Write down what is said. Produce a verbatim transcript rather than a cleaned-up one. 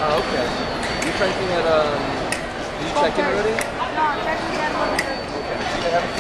Oh, okay. You checking at, um, did you check in already? No, I'm checking again. Okay.